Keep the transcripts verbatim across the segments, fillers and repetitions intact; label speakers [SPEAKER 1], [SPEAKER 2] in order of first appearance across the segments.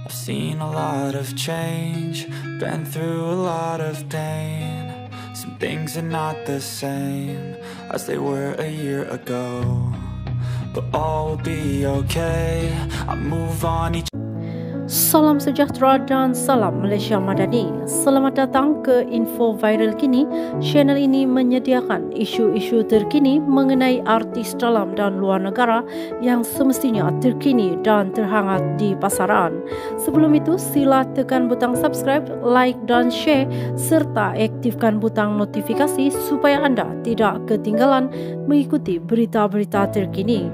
[SPEAKER 1] I've seen a lot of change, been through a lot of pain. Some things are not the same as they were a year ago, but all will be okay. I move on each.
[SPEAKER 2] Salam sejahtera dan salam Malaysia Madani. Selamat datang ke Info Viral Kini. Channel ini menyediakan isu-isu terkini mengenai artis dalam dan luar negara yang semestinya terkini dan terhangat di pasaran. Sebelum itu, sila tekan butang subscribe, like dan share serta aktifkan butang notifikasi supaya anda tidak ketinggalan mengikuti berita-berita terkini.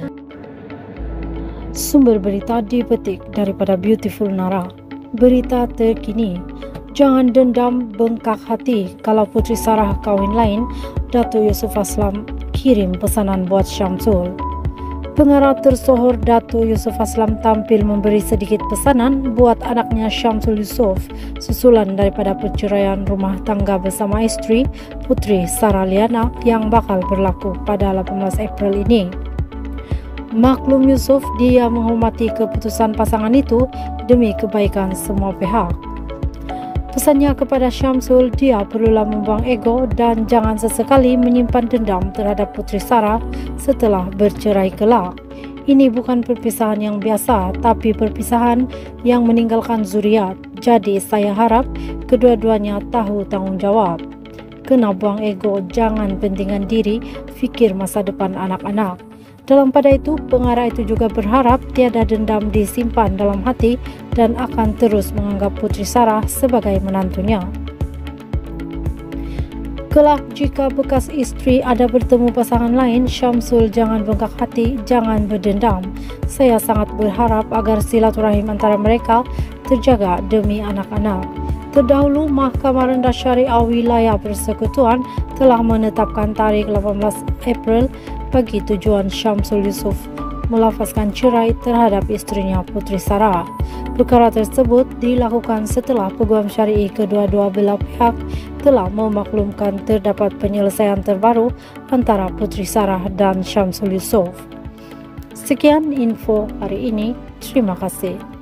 [SPEAKER 2] Sumber berita dipetik daripada Beautiful Nara. Berita terkini, jangan dendam bengkak hati kalau Puteri Sarah kahwin lain. Dato' Yusof Aslam kirim pesanan buat Syamsul. Pengarah tersohor Dato' Yusof Aslam tampil memberi sedikit pesanan buat anaknya Syamsul Yusof susulan daripada perceraian rumah tangga bersama isteri Puteri Sarah Liana yang bakal berlaku pada lapan belas April ini. Maklum Yusof, dia menghormati keputusan pasangan itu demi kebaikan semua pihak. Pesannya kepada Syamsul, dia perlulah membuang ego dan jangan sesekali menyimpan dendam terhadap Puteri Sarah setelah bercerai kelak. Ini bukan perpisahan yang biasa, tapi perpisahan yang meninggalkan zuriat. Jadi saya harap kedua-duanya tahu tanggungjawab. Kena buang ego, jangan pentingkan diri, fikir masa depan anak-anak. Dalam pada itu, pengarah itu juga berharap tiada dendam disimpan dalam hati dan akan terus menganggap Puteri Sarah sebagai menantunya. Kelak jika bekas isteri ada bertemu pasangan lain, Syamsul jangan bengkak hati, jangan berdendam. Saya sangat berharap agar silaturahim antara mereka terjaga demi anak-anak. Terdahulu, Mahkamah Rendah Syariah Wilayah Persekutuan telah menetapkan tarikh lapan belas April bagi tujuan Syamsul Yusof melafazkan cerai terhadap isterinya Puteri Sarah. Perkara tersebut dilakukan setelah Peguam Syari'i kedua-dua belah pihak telah memaklumkan terdapat penyelesaian terbaru antara Puteri Sarah dan Syamsul Yusof. Sekian info hari ini. Terima kasih.